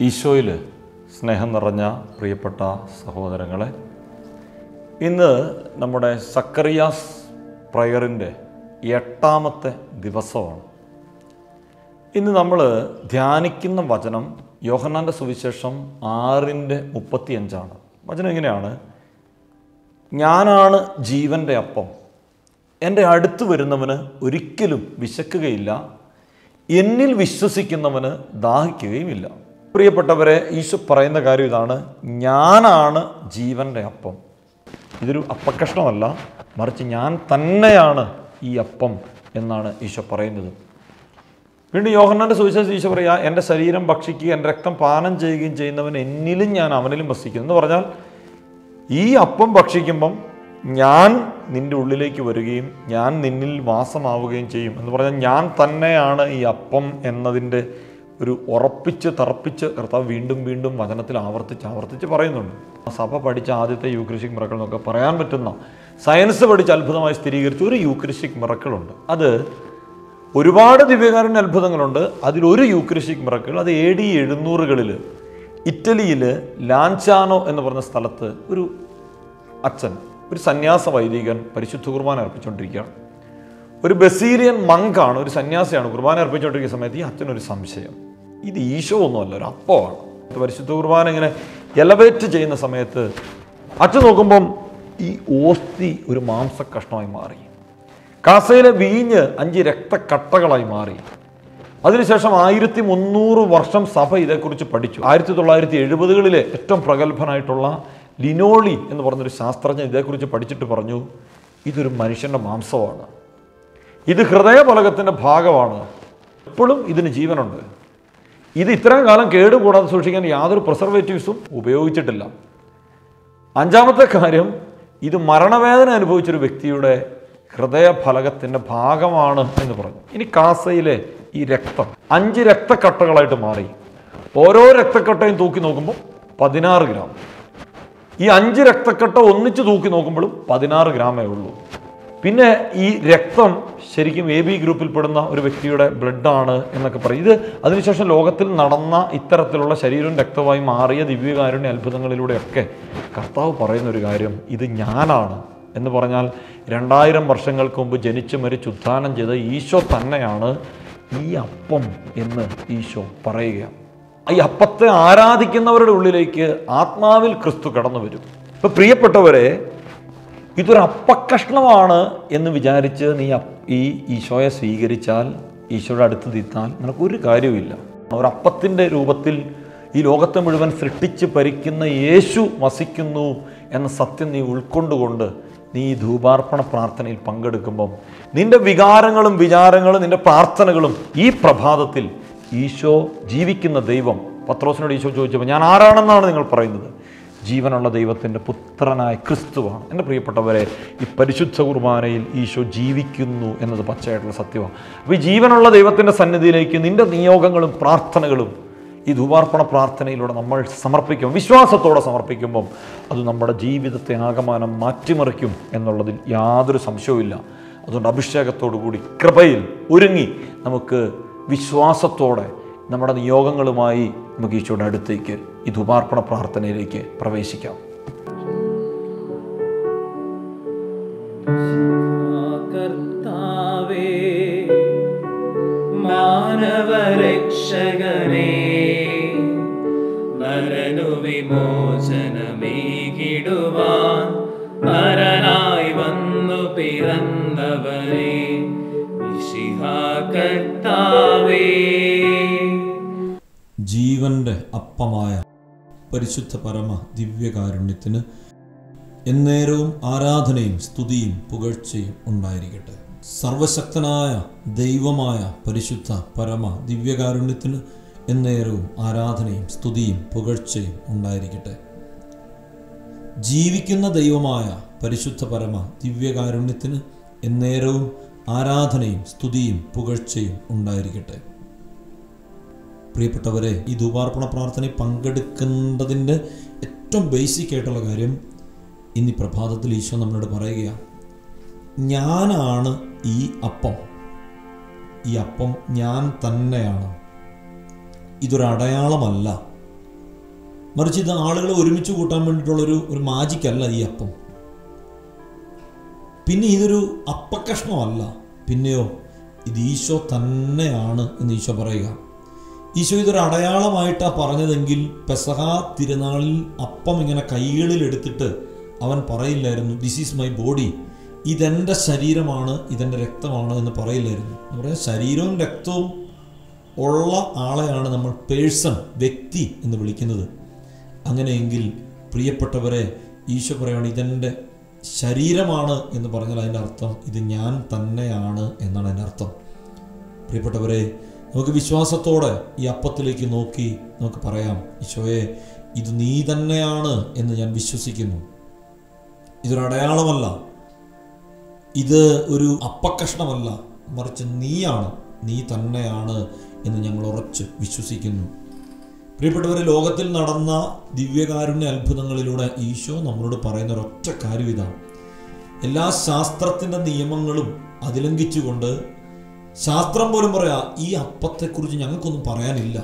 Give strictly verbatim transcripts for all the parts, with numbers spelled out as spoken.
ഈശോയിൽ സ്നേഹം നിറഞ്ഞ പ്രിയപ്പെട്ട സഹോദരങ്ങളെ, ഇന്ന് നമ്മുടെ സക്കറിയാസ് പ്രയറിൻ്റെ എട്ടാമത്തെ ദിവസമാണ്. ഇന്ന് നമ്മൾ ധ്യാനിക്കുന്ന വചനം യോഹന്നാൻ്റെ സുവിശേഷം ആറിൻ്റെ മുപ്പത്തിയഞ്ചാണ്. വചനം ഇങ്ങനെയാണ്: ഞാനാണ് ജീവൻ്റെ അപ്പം, എൻ്റെ അടുത്ത് വരുന്നവന് ഒരിക്കലും വിശക്കുകയില്ല, എന്നിൽ വിശ്വസിക്കുന്നവന് ദാഹിക്കുകയുമില്ല. പ്രിയപ്പെട്ടവരെ, ഈശോ പറയുന്ന കാര്യം ഇതാണ്: ഞാനാണ് ജീവൻ്റെ അപ്പം. ഇതൊരു അപ്പക്കഷ്ണമല്ല, മറിച്ച് ഞാൻ തന്നെയാണ് ഈ അപ്പം എന്നാണ് ഈശോ പറയുന്നത്. വീണ്ടും യോഹന്നാൻ്റെ സുവിശേഷം ഈശോ പറയുക, എൻ്റെ ശരീരം ഭക്ഷിക്കുകയും എൻ്റെ രക്തം പാനം ചെയ്യുകയും ചെയ്യുന്നവൻ എന്നിലും ഞാൻ അവനിലും വസിക്കുന്നു എന്ന് പറഞ്ഞാൽ, ഈ അപ്പം ഭക്ഷിക്കുമ്പം ഞാൻ നിൻ്റെ ഉള്ളിലേക്ക് വരികയും ഞാൻ നിന്നിൽ വാസമാവുകയും ചെയ്യും എന്ന് പറഞ്ഞാൽ, ഞാൻ തന്നെയാണ് ഈ അപ്പം എന്നതിൻ്റെ ഒരു ഉറപ്പിച്ച് തറപ്പിച്ച് കർത്താവ് വീണ്ടും വീണ്ടും വചനത്തിൽ ആവർത്തിച്ച് ആവർത്തിച്ച് പറയുന്നുണ്ട്. സഭ പഠിച്ച ആദ്യത്തെ യൂക്രിസ്റ്റിക് മിറക്കിൾ എന്നൊക്കെ പറയാൻ പറ്റുന്ന, സയൻസ് പഠിച്ച് അത്ഭുതമായി സ്ഥിരീകരിച്ച ഒരു യൂക്രിസ്റ്റിക് മിറക്കിളുണ്ട്. അത് ഒരുപാട് ദിവ്യകാരുണ്യ അത്ഭുതങ്ങളുണ്ട്. അതിലൊരു യൂക്രിസ്റ്റിക് മിറക്കിൾ, അത് എ ഡി എഴുന്നൂറുകളിൽ ഇറ്റലിയിൽ ലാൻചാനോ എന്ന് പറഞ്ഞ സ്ഥലത്ത് ഒരു അച്ഛൻ, ഒരു സന്യാസ വൈദികൻ പരിശുദ്ധ കുർബാന അർപ്പിച്ചുകൊണ്ടിരിക്കുകയാണ്. ഒരു ബസീലിയൻ മങ്കാണ്, ഒരു സന്യാസിയാണ്. കുർബാന അർപ്പിച്ചുകൊണ്ടിരിക്കുന്ന സമയത്ത് ഈ അച്ഛനൊരു സംശയം, ഇത് ഈശോ ഒന്നുമല്ല, ഒരു അപ്പമാണ്. പരിശുദ്ധ കുർബാന ഇങ്ങനെ എലവേറ്റ് ചെയ്യുന്ന സമയത്ത് അച്ഛൻ നോക്കുമ്പം ഈ ഓസ്തി ഒരു മാംസക്കഷ്ണമായി മാറി, കാസയിലെ വീഞ്ഞ് അഞ്ച് രക്തക്കട്ടകളായി മാറി. അതിനുശേഷം ആയിരത്തി മുന്നൂറ് വർഷം സഭ ഇതേക്കുറിച്ച് പഠിച്ചു. ആയിരത്തി തൊള്ളായിരത്തി എഴുപതുകളിലെ ഏറ്റവും പ്രഗത്ഭനായിട്ടുള്ള ലിനോളി എന്ന് പറഞ്ഞൊരു ശാസ്ത്രജ്ഞൻ ഇതേക്കുറിച്ച് പഠിച്ചിട്ട് പറഞ്ഞു, ഇതൊരു മനുഷ്യൻ്റെ മാംസമാണ്, ഇത് ഹൃദയഫലകത്തിൻ്റെ ഭാഗമാണ്, എപ്പോഴും ഇതിന് ജീവനുണ്ട്, ഇത് ഇത്രയും കാലം കേടുകൂടാതെ സൂക്ഷിക്കാൻ യാതൊരു പ്രിസർവേറ്റീവ്സും ഉപയോഗിച്ചിട്ടില്ല. അഞ്ചാമത്തെ കാര്യം, ഇത് മരണവേദന അനുഭവിച്ചൊരു വ്യക്തിയുടെ ഹൃദയഫലകത്തിൻ്റെ ഭാഗമാണ് എന്ന് പറഞ്ഞു. ഇനി കാസയിലെ ഈ രക്തം അഞ്ച് രക്തക്കട്ടകളായിട്ട് മാറി. ഓരോ രക്തക്കട്ടയും തൂക്കി നോക്കുമ്പോൾ പതിനാറ് ഗ്രാം. ഈ അഞ്ച് രക്തക്കട്ട ഒന്നിച്ച് തൂക്കി നോക്കുമ്പോഴും പതിനാറ് ഗ്രാമേ ഉള്ളൂ. പിന്നെ ഈ രക്തം ശരിക്കും എ ബി ഗ്രൂപ്പിൽപ്പെടുന്ന ഒരു വ്യക്തിയുടെ ബ്ലഡാണ് എന്നൊക്കെ പറയും. ഇത് അതിനുശേഷം ലോകത്തിൽ നടന്ന ഇത്തരത്തിലുള്ള ശരീരവും രക്തമായി മാറിയ ദിവ്യകാരുണ്യ അത്ഭുതങ്ങളിലൂടെയൊക്കെ കർത്താവ് പറയുന്ന ഒരു കാര്യം, ഇത് ഞാനാണ് എന്ന് പറഞ്ഞാൽ, രണ്ടായിരം വർഷങ്ങൾക്ക് മുമ്പ് ജനിച്ചു മരിച്ച് ഉത്ഥാനം ചെയ്ത ഈശോ തന്നെയാണ് ഈ അപ്പം എന്ന് ഈശോ പറയുകയാണ്. ഈ അപ്പത്തെ ആരാധിക്കുന്നവരുടെ ഉള്ളിലേക്ക് ആത്മാവിൽ ക്രിസ്തു കടന്നു വരും. ഇപ്പം പ്രിയപ്പെട്ടവരെ, ഇതൊരു അപ്പക്കഷ്ണമാണ് എന്ന് വിചാരിച്ച് നീ ഈ ഈശോയെ സ്വീകരിച്ചാൽ, ഈശോയുടെ അടുത്ത് തീർത്താൽ നിനക്കൊരു കാര്യവുമില്ല. ഒരപ്പത്തിൻ്റെ രൂപത്തിൽ ഈ ലോകത്തെ മുഴുവൻ സൃഷ്ടിച്ച് ഭരിക്കുന്ന യേശു വസിക്കുന്നു എന്ന സത്യം നീ ഉൾക്കൊണ്ടുകൊണ്ട് നീ ഈ ധൂപാർപ്പണ പ്രാർത്ഥനയിൽ പങ്കെടുക്കുമ്പം നിൻ്റെ വികാരങ്ങളും വിചാരങ്ങളും നിൻ്റെ പ്രാർത്ഥനകളും ഈ പ്രഭാതത്തിൽ ഈശോ ജീവിക്കുന്ന ദൈവം, പത്രോസിനോട് ഈശോ ചോദിച്ചപ്പോൾ ഞാൻ ആരാണെന്നാണ് നിങ്ങൾ പറയുന്നത്? ജീവനുള്ള ദൈവത്തിൻ്റെ പുത്രനായ ക്രിസ്തുവാണ്. എൻ്റെ പ്രിയപ്പെട്ടവരെ, ഈ പരിശുദ്ധ കുർബാനയിൽ ഈശോ ജീവിക്കുന്നു എന്നത് പച്ചയായിട്ടുള്ള സത്യമാണ്. അപ്പോൾ ഈ ജീവനുള്ള ദൈവത്തിൻ്റെ സന്നിധിയിലേക്ക് നിൻ്റെ നിയോഗങ്ങളും പ്രാർത്ഥനകളും ഈ ധൂപാർപ്പണ പ്രാർത്ഥനയിലൂടെ നമ്മൾ സമർപ്പിക്കും, വിശ്വാസത്തോടെ സമർപ്പിക്കുമ്പം അത് നമ്മുടെ ജീവിതത്തെ ആകമാനം മാറ്റിമറിക്കും എന്നുള്ളതിൽ യാതൊരു സംശയവുമില്ല. അതുകൊണ്ട് അഭിഷേകത്തോടു കൂടി കൃപയിൽ ഒരുങ്ങി നമുക്ക് വിശ്വാസത്തോടെ നമ്മുടെ നിയോഗങ്ങളുമായി നമുക്ക് ഈശോയുടെ അടുത്തേക്ക് ഈ ധൂപാർപ്പണ പ്രാർത്ഥനയിലേക്ക് പ്രവേശിക്കാം. കർത്താവേ, മാനവരക്ഷകനേ, നരനുവിമോചനമേകിടുവാൻ നരനായി വന്നു പിറന്നവനേ, മിശിഹാ കർത്താവേ. ജീവൻ്റെ അപ്പമായ പരിശുദ്ധ പരമ ദിവ്യകാരുണ്യത്തിന് എന്നേരവും ആരാധനയും സ്തുതിയും പുകഴ്ചയും ഉണ്ടായിരിക്കട്ടെ. സർവശക്തനായ ദൈവമായ പരിശുദ്ധ പരമ ദിവ്യകാരുണ്യത്തിന് എന്നേരവും ആരാധനയും സ്തുതിയും പുകഴ്ചയും ഉണ്ടായിരിക്കട്ടെ. ജീവിക്കുന്ന ദൈവമായ പരിശുദ്ധ പരമ ദിവ്യകാരുണ്യത്തിന് എന്നേരവും ആരാധനയും സ്തുതിയും പുകഴ്ചയും ഉണ്ടായിരിക്കട്ടെ. പ്രിയപ്പെട്ടവരെ, ഈ ധൂപാർപ്പണ പ്രാർത്ഥനയിൽ പങ്കെടുക്കേണ്ടതിൻ്റെ ഏറ്റവും ബേസിക് ആയിട്ടുള്ള കാര്യം ഇന്ന് പ്രഭാതത്തിൽ ഈശോ നമ്മളോട് പറയുകയാണ്, ഞാനാണ് ഈ അപ്പം, ഈ അപ്പം ഞാൻ തന്നെയാണ്. ഇതൊരടയാളമല്ല, മറിച്ച് ഇത് ആളുകളെ ഒരുമിച്ച് കൂട്ടാൻ വേണ്ടിയിട്ടുള്ളൊരു ഒരു മാജിക്കല്ല ഈ അപ്പം. പിന്നെ ഇതൊരു അപ്പക്കഷ്ണമല്ല, പിന്നെയോ ഇത് ഈശോ തന്നെയാണ് എന്ന് ഈശോ പറയുക. ഈശോ ഇതൊരു അടയാളമായിട്ടാണ് പറഞ്ഞതെങ്കിൽ പെസഹ തിരുനാളിൽ അപ്പം ഇങ്ങനെ കൈകളിൽ എടുത്തിട്ട് അവൻ പറയില്ലായിരുന്നു ദിസ് ഈസ് മൈ ബോഡി, ഇതെൻ്റെ ശരീരമാണ്, ഇതെൻ്റെ രക്തമാണ് എന്ന് പറയില്ലായിരുന്നു. എന്ന് പറയാൻ ശരീരവും രക്തവും ഉള്ള ആളെയാണ് നമ്മൾ പേഴ്സൺ, വ്യക്തി എന്ന് വിളിക്കുന്നത്. അങ്ങനെയെങ്കിൽ പ്രിയപ്പെട്ടവരെ, ഈശോ പറയുകയാണ് ഇതെൻ്റെ ശരീരമാണ് എന്ന് പറഞ്ഞാൽ അതിൻ്റെ അർത്ഥം ഇത് ഞാൻ തന്നെയാണ് എന്നാണ് അതിൻ്റെ അർത്ഥം. പ്രിയപ്പെട്ടവരെ, നമുക്ക് വിശ്വാസത്തോടെ ഈ അപ്പത്തിലേക്ക് നോക്കി നമുക്ക് പറയാം, ഈശോയെ ഇത് നീ തന്നെയാണ് എന്ന് ഞാൻ വിശ്വസിക്കുന്നു. ഇതൊരു അടയാളമല്ല, ഇത് ഒരു അപ്പക്കഷ്ണമല്ല, മറിച്ച് നീയാണ്, നീ തന്നെയാണ് എന്ന് ഞങ്ങൾ ഉറച്ച് വിശ്വസിക്കുന്നു. പ്രിയപ്പെട്ടവരെ, ലോകത്തിൽ നടന്ന ദിവ്യകാരുണ്യ അത്ഭുതങ്ങളിലൂടെ ഈശോ നമ്മളോട് പറയുന്ന ഒരൊറ്റ കാര്യം ഇതാണ്. എല്ലാ ശാസ്ത്രത്തിൻ്റെ നിയമങ്ങളും അതിലംഘിച്ചുകൊണ്ട് ശാസ്ത്രം പോലും പറയാ ഈ അപ്പത്തെക്കുറിച്ച് ഞങ്ങൾക്കൊന്നും പറയാനില്ല,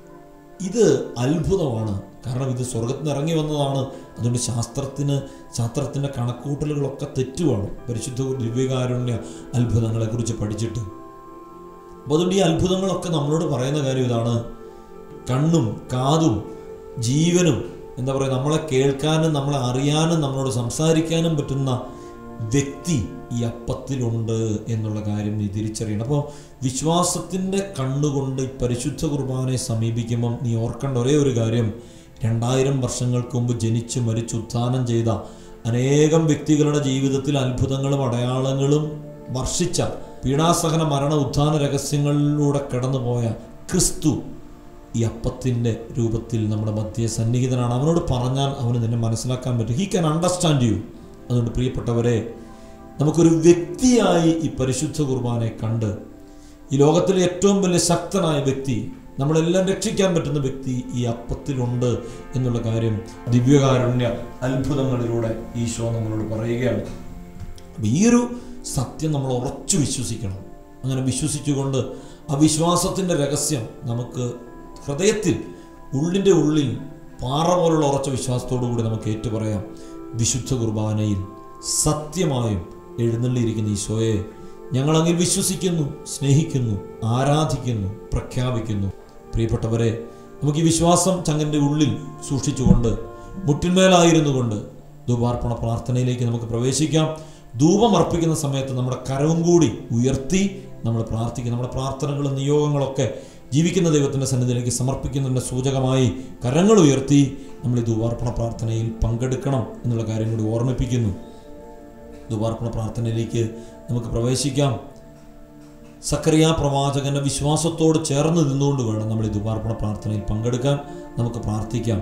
ഇത് അത്ഭുതമാണ്, കാരണം ഇത് സ്വർഗത്തിൽ നിന്ന് ഇറങ്ങി വന്നതാണ്. അതുകൊണ്ട് ശാസ്ത്രത്തിന് ശാസ്ത്രത്തിൻ്റെ കണക്കൂട്ടലുകളൊക്കെ തെറ്റുവാണ് പരിശുദ്ധ ദിവ്യകാരുണ്യ അത്ഭുതങ്ങളെക്കുറിച്ച് പഠിച്ചിട്ട്. അപ്പോൾ അതുകൊണ്ട് ഈ അത്ഭുതങ്ങളൊക്കെ നമ്മളോട് പറയുന്ന കാര്യം ഇതാണ്, കണ്ണും കാതും ജീവനും എന്താ പറയുക, നമ്മളെ കേൾക്കാനും നമ്മളെ അറിയാനും നമ്മളോട് സംസാരിക്കാനും പറ്റുന്ന വ്യക്തി ഈ അപ്പത്തിലുണ്ട് എന്നുള്ള കാര്യം നീ തിരിച്ചറിയണം. അപ്പോൾ വിശ്വാസത്തിൻ്റെ കണ്ണുകൊണ്ട് ഈ പരിശുദ്ധ കുർബാനയെ സമീപിക്കുമ്പം നീ ഓർക്കേണ്ട ഒരേ ഒരു കാര്യം, രണ്ടായിരം വർഷങ്ങൾക്ക് മുമ്പ് ജനിച്ച് മരിച്ച് ഉത്ഥാനം ചെയ്ത അനേകം വ്യക്തികളുടെ ജീവിതത്തിൽ അത്ഭുതങ്ങളും അടയാളങ്ങളും വർഷിച്ച പീഡാസഹന മരണ ഉത്ഥാന രഹസ്യങ്ങളിലൂടെ കടന്നുപോയ ക്രിസ്തു ഈ അപ്പത്തിൻ്റെ രൂപത്തിൽ നമ്മുടെ മധ്യേ സന്നിഹിതനാണ്. അവനോട് പറഞ്ഞാൽ അവന് നിന്നെ മനസ്സിലാക്കാൻ പറ്റും. He can understand you. അതുകൊണ്ട് പ്രിയപ്പെട്ടവരെ, നമുക്കൊരു വ്യക്തിയായി ഈ പരിശുദ്ധ കുർബാനയെ കണ്ട് ഈ ലോകത്തിലെ ഏറ്റവും വലിയ ശക്തനായ വ്യക്തി, നമ്മളെല്ലാം രക്ഷിക്കാൻ പറ്റുന്ന വ്യക്തി ഈ അപ്പത്തിലുണ്ട് എന്നുള്ള കാര്യം ദിവ്യകാരുണ്യ അത്ഭുതങ്ങളിലൂടെ ഈശോ നമ്മളോട് പറയുകയാണ്. അപ്പം ഈ ഒരു സത്യം നമ്മൾ ഉറച്ചു വിശ്വസിക്കണം. അങ്ങനെ വിശ്വസിച്ചുകൊണ്ട് ആ വിശ്വാസത്തിൻ്റെ രഹസ്യം നമുക്ക് ഹൃദയത്തിൽ ഉള്ളിൻ്റെ ഉള്ളിൽ പാറ പോലുള്ള ഉറച്ച വിശ്വാസത്തോടു കൂടി നമുക്ക് ഏറ്റുപറയാം, വിശുദ്ധ കുർബാനയിൽ സത്യമായും എഴുന്നള്ളിയിരിക്കുന്ന ഈശോയെ ഞങ്ങളങ്ങിൽ വിശ്വസിക്കുന്നു, സ്നേഹിക്കുന്നു, ആരാധിക്കുന്നു, പ്രഖ്യാപിക്കുന്നു. പ്രിയപ്പെട്ടവരെ, നമുക്ക് ഈ വിശ്വാസം ചങ്ങൻ്റെ ഉള്ളിൽ സൂക്ഷിച്ചുകൊണ്ട് മുട്ടിന്മേലായിരുന്നു കൊണ്ട് ധൂപാർപ്പണ പ്രാർത്ഥനയിലേക്ക് നമുക്ക് പ്രവേശിക്കാം. ധൂപം അർപ്പിക്കുന്ന സമയത്ത് നമ്മുടെ കരവും കൂടി ഉയർത്തി നമ്മൾ പ്രാർത്ഥിക്കും. നമ്മുടെ പ്രാർത്ഥനകളും നിയോഗങ്ങളൊക്കെ ജീവിക്കുന്ന ദൈവത്തിൻ്റെ സന്നിധിയിലേക്ക് സമർപ്പിക്കുന്നതിൻ്റെ സൂചകമായി കരങ്ങൾ ഉയർത്തി നമ്മൾ ഈ ധൂപാർപ്പണ പ്രാർത്ഥനയിൽ പങ്കെടുക്കണം എന്നുള്ള കാര്യം കൂടി ഓർമ്മിപ്പിക്കുന്നു. ധൂപാർപ്പണ പ്രാർത്ഥനയിലേക്ക് നമുക്ക് പ്രവേശിക്കാം. സക്കറിയ പ്രവാചകന്റെ വിശ്വാസത്തോട് ചേർന്ന് നിന്നുകൊണ്ട് വേണം നമ്മൾ ഈ ധൂപാർപ്പണ പ്രാർത്ഥനയിൽ പങ്കെടുക്കാൻ. നമുക്ക് പ്രാർത്ഥിക്കാം.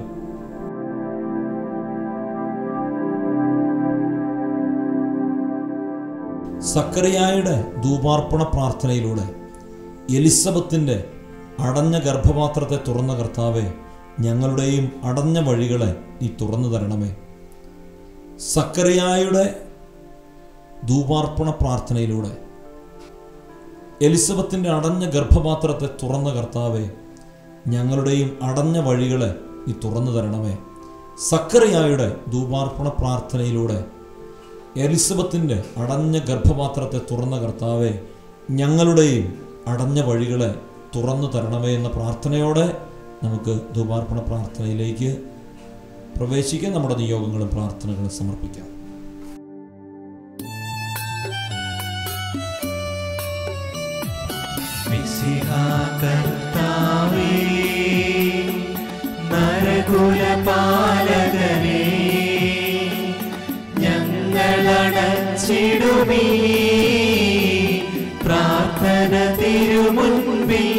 സക്കറിയായുടെ ധൂപാർപ്പണ പ്രാർത്ഥനയിലൂടെ എലിസബത്തിൻ്റെ അടഞ്ഞ ഗർഭപാത്രത്തെ തുറന്ന കർത്താവെ, ഞങ്ങളുടെയും അടഞ്ഞ വഴികളെ നീ തുറന്നു തരണമേ. സക്കറിയായുടെ ധൂപാർപ്പണ പ്രാർത്ഥനയിലൂടെ എലിസബത്തിൻ്റെ അടഞ്ഞ ഗർഭപാത്രത്തെ തുറന്ന കർത്താവെ, ഞങ്ങളുടെയും അടഞ്ഞ വഴികളെ നീ തുറന്നു തരണമേ. സക്കറിയായുടെ ധൂപാർപ്പണ പ്രാർത്ഥനയിലൂടെ എലിസബത്തിൻ്റെ അടഞ്ഞ ഗർഭപാത്രത്തെ തുറന്ന കർത്താവെ, ഞങ്ങളുടെയും അടഞ്ഞ വഴികളെ തുറന്നു തരണമേ എന്ന പ്രാർത്ഥനയോടെ നമുക്ക് ധൂപാർപ്പണ പ്രാർത്ഥനയിലേക്ക് പ്രവേശിക്കാൻ നമ്മുടെ നിയോഗങ്ങളും പ്രാർത്ഥനകളും സമർപ്പിക്കാം. നരകുലപാലകനേ, ഞങ്ങളടച്ചിടുമീ പ്രാർത്ഥന തിരുമുൻപിൽ,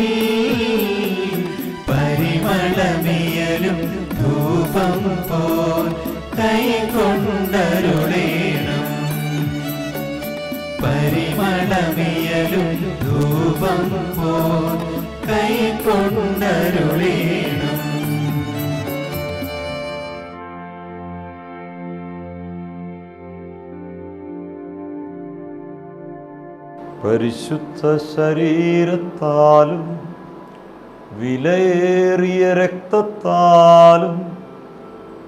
പരിമളമിയലും ധൂപം പോൽ കൈകൊണ്ടരുളേണം. പരിമളമിയലും ധൂപം പോൽ കൈകൊണ്ടരുളേണം. പരിശുദ്ധ ശരീരത്താലും വിലയേറിയ രക്തത്താലും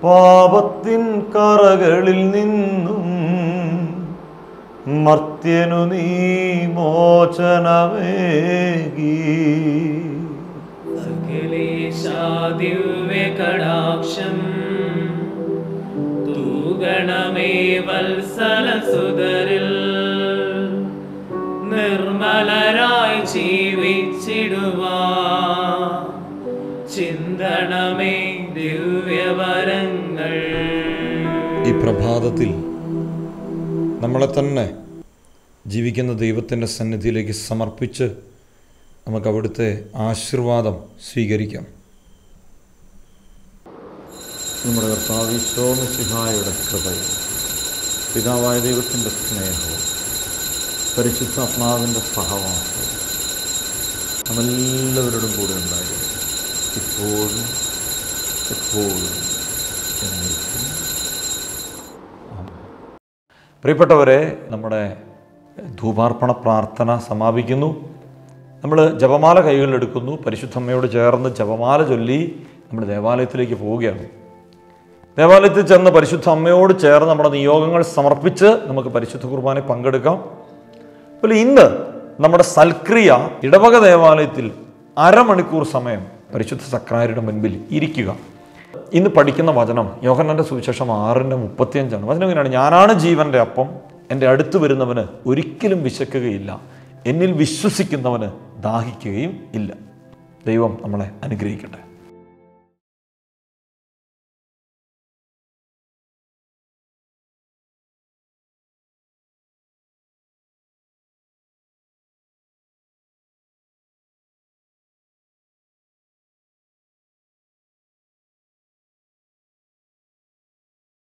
പാപത്തിൻ കറകളിൽ നിന്നും മർത്യനു നീ മോചനമേകി. ദിവ്യകടാക്ഷം തൂഗണമേ വത്സലസുതരിൽ നിർമ്മലരായി ജീവിച്ചിടുവാ ചിന്തണമേ ദിവ്യവരങ്ങൾ. ഈ പ്രഭാതത്തിൽ നമ്മളെ തന്നെ ജീവിക്കുന്ന ദൈവത്തിൻ്റെ സന്നിധിയിലേക്ക് സമർപ്പിച്ച് നമുക്ക് അവിടുത്തെ ആശീർവാദം സ്വീകരിക്കാം. നമ്മുടെ കർത്താവ് ഈശോ മിശിഹായുടെ കൃപയും പിതാവായ ദൈവത്തിൻ്റെ സ്നേഹവും പരിശുദ്ധാത്മാവിൻ്റെ സഹവാസവും നമ്മളെല്ലാവരോടും കൂടെ ഉണ്ടായിരുന്നു, ഇപ്പോഴും എപ്പോഴും എന്നേക്കും. പ്രിയപ്പെട്ടവരെ, നമ്മുടെ ധൂപാർപ്പണ പ്രാർത്ഥന സമാപിക്കുന്നു. നമ്മൾ ജപമാല കൈകളിലെടുക്കുന്നു. പരിശുദ്ധമ്മയോട് ചേർന്ന് ജപമാല ചൊല്ലി നമ്മൾ ദേവാലയത്തിലേക്ക് പോവുകയാണ്. ദേവാലയത്തിൽ ചെന്ന് പരിശുദ്ധ അമ്മയോട് ചേർന്ന് നമ്മുടെ നിയോഗങ്ങൾ സമർപ്പിച്ച് നമുക്ക് പരിശുദ്ധ കുർബാന പങ്കെടുക്കാം. അതുപോലെ ഇന്ന് നമ്മുടെ സൽക്രിയ ഇടവക ദേവാലയത്തിൽ അരമണിക്കൂർ സമയം പരിശുദ്ധ സക്രാരിയുടെ മുൻപിൽ ഇരിക്കുക. ഇന്ന് പഠിക്കുന്ന വചനം യോഹന്നാന്റെ സുവിശേഷം ആറിൻ്റെ മുപ്പത്തിയഞ്ചാണ്. വചനം ഇങ്ങനെയാണ്: ഞാനാണ് ജീവൻ്റെ അപ്പം, എൻ്റെ അടുത്ത് വരുന്നവന് ഒരിക്കലും വിശക്കുകയില്ല, എന്നിൽ വിശ്വസിക്കുന്നവന് ദാഹിക്കുകയും ഇല്ല. ദൈവം നമ്മളെ അനുഗ്രഹിക്കട്ടെ.